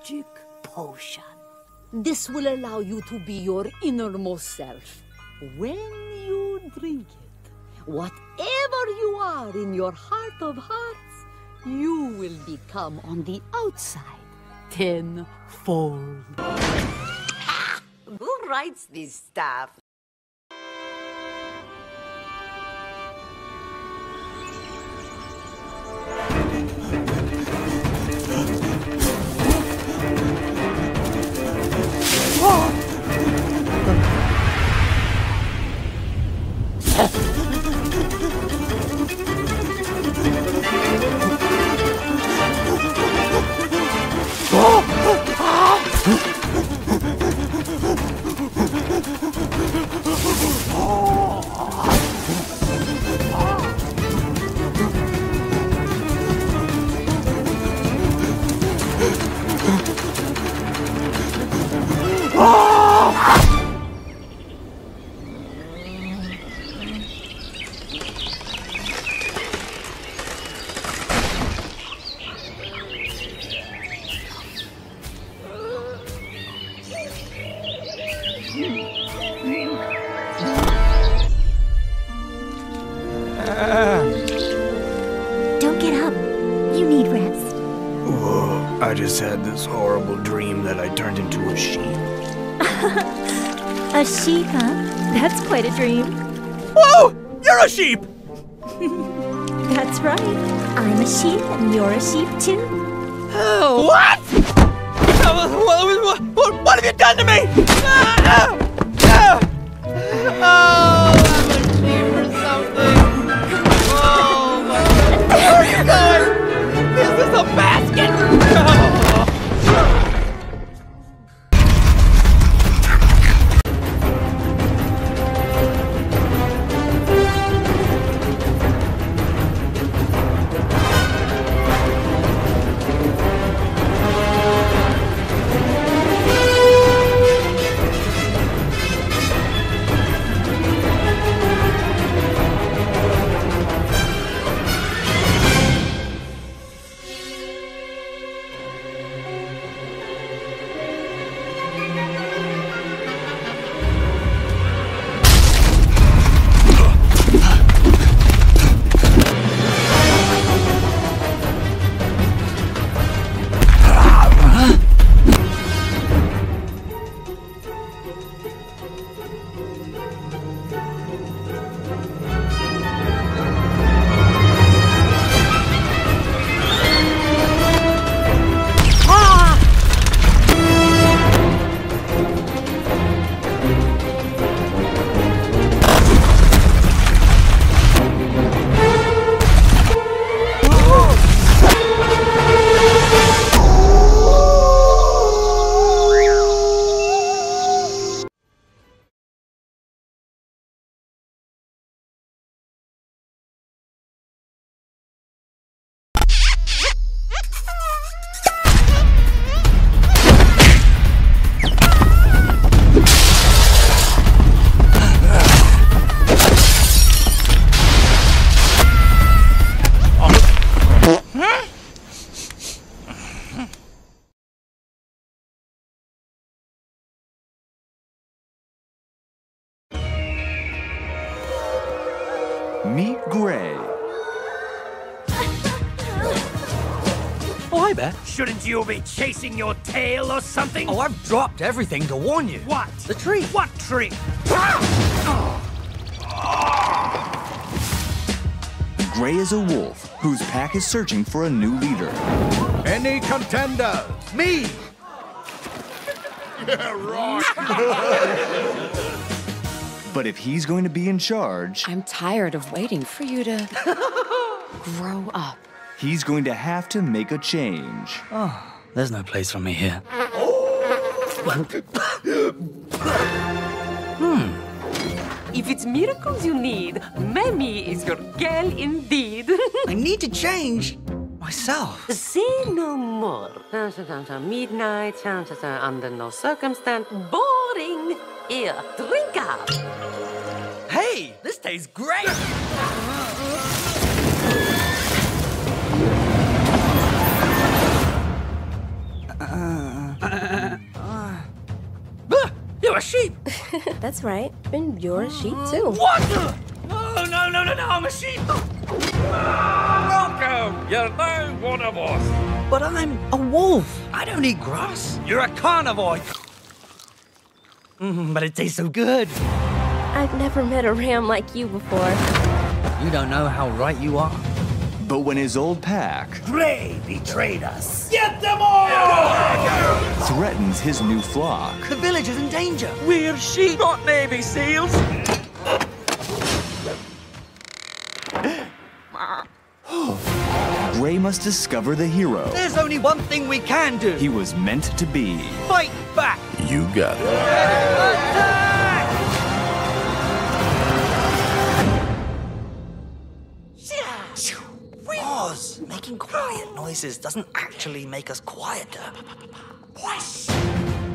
magic potion. This will allow you to be your innermost self. When you drink it, whatever you are in your heart of hearts, you will become on the outside tenfold. Who writes this stuff? Don't get up. You need rest. Whoa, I just had this horrible dream that I turned into a sheep. A sheep, huh? That's quite a dream. Whoa! You're a sheep! That's right. I'm a sheep and you're a sheep too. What? What have you done to me? Oh, I'm a sheep or something. Oh, my. Where are you going? Is this a basket? Meet Gray. Oh, hi there. Shouldn't you be chasing your tail or something? Oh, I've dropped everything to warn you. What? The tree. What tree? Gray is a wolf whose pack is searching for a new leader. Any contenders? Me! Yeah, right. But if he's going to be in charge, I'm tired of waiting for you to grow up. he's going to have to make a change. Oh, there's no place for me here. If it's miracles you need, Mammy is your girl indeed. I need to change myself. Say no more. Midnight, under no circumstance. Boring. Here, drink up. Hey, this tastes great. That's right. And you're a sheep, too. What? No, no, no, no, no, I'm a sheep. Welcome! You're now one of us. But I'm a wolf. I don't eat grass. You're a carnivore. But it tastes so good. I've never met a ram like you before. You don't know how right you are. But when his old pack Gray betrayed us. Get them all! threatens his new flock, The village is in danger. We're sheep, not Navy SEALs. Gray must discover the hero There's only one thing we can do. he was meant to be. Fight back. You got it. Pause. Making quiet noises doesn't actually make us quieter.